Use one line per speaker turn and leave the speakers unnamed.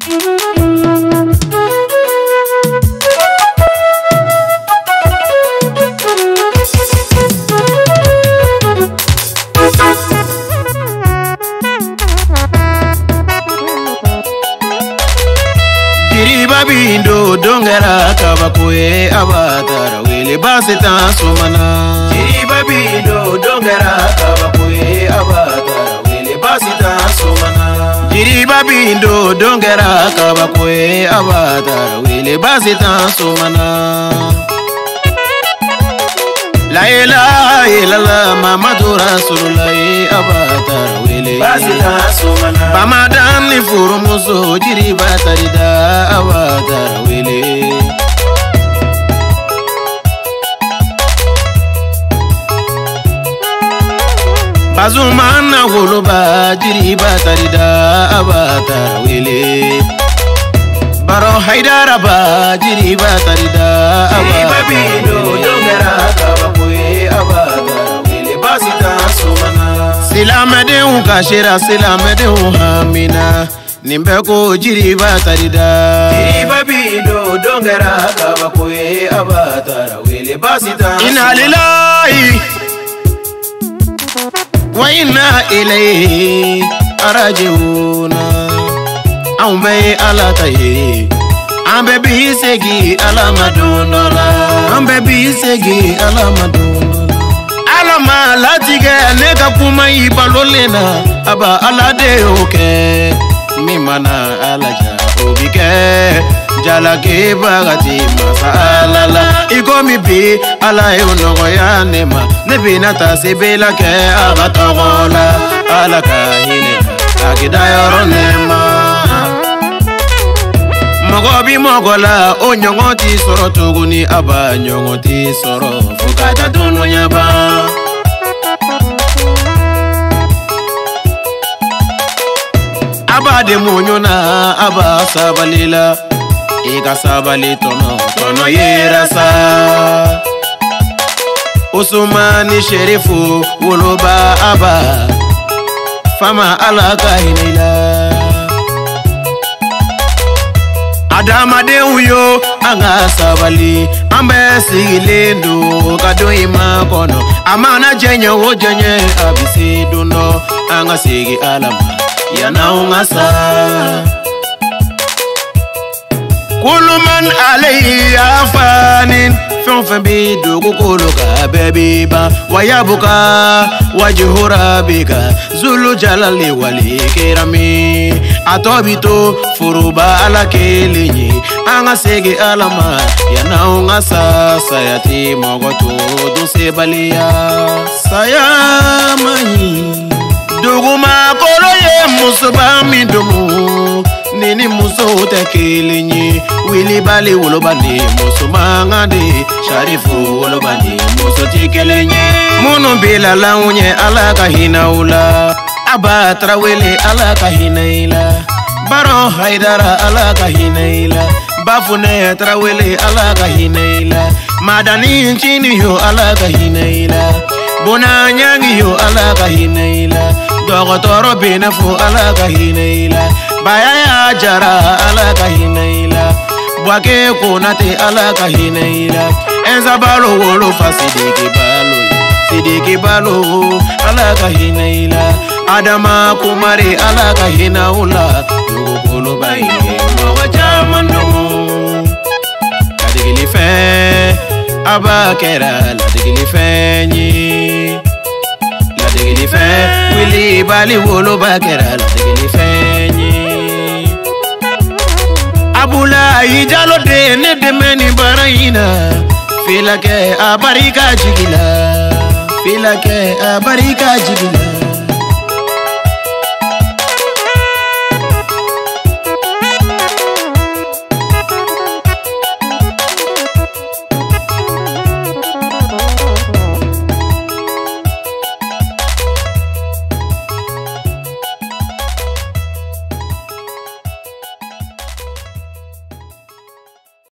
Bindo dongera kabakwe abatara wele basita sumana. Jiriba bindo dongera kabakwe abatara wele basita sumana. Jiriba bindo dongera kabakwe abatara wele basita sumana. La ilaha illallah Muhammadur Rasulullah abatara wele basita sumana. Bamadan ni furumuso jiriba tarida abatara wele. Bazumana huluba jiriba tarida abatara wele. Baro haidara ba jiriba tarida abatara Silamede ukashira silamede uhamina nimbeko jiriba tarida Jiriba bindo dongera kabakwe abatara wele basita Inna lillahi wa inna ilayhi raji'un Ambe alataye Ambe bisegi alamadonola Ambe bisegi alamadonola Alama latige nega kuma ibalolena Aba alade oke Mimana alaja obike Jala ke bagati masa alala Iko mibi ala eunogo ya nema Nebina sebela ke abatogola Alaka hineka Akida yoro nema Mogobi mogola o nyongoti soro tuguni aba nyongoti soro fukata tunu nyaba Aba de munyona aba sabalila Ika sabali tono yerasa Usumani sherifu wuluba aba Fama alaka hinila Adama de uyo anga sabali ambe sigilendo kado ima kono amana jenye o jenye abisi duno anga sigi alama yana ungasa Kuluman alayhi afanin Fenfen bidu kukuluka bebiba Wayabuka wajuhura bika Zulu jalali wali kirami Atobito furuba ala kelinyi Anga segi alama Yanaunga sayati mogoto Duse balia Sayamani Duguma kolo ye musubami dumu Nini muso tekelinyi Wili bali wolobani muso mangande Sharifu wolobani muso tekelinyi Munu bila launye alaka hina ula Abatra wele alaka hina ila Baro haidara alaka hina ila Bafune trawele alaka hina ila Madani nchini yo alaka hina ila Bona nyangi yo alaka hina ila Dogotoro benefu alaka hina ila Bayaya jara alaka hinaila Bwake kunate alaka hinaila Enza balo wolo fa sidiki balo alaka hinaila Adama kumari alaka hinaula Yugukulu bayi mwaga jamanu Kadigili fe Abakera ladigili fe nyi Ladigili fe Wili bali wolo bakera ladigili fe nyi Abula ijalo de ne de meni baraina Fila ke abarika jigila Fila ke abarika jigila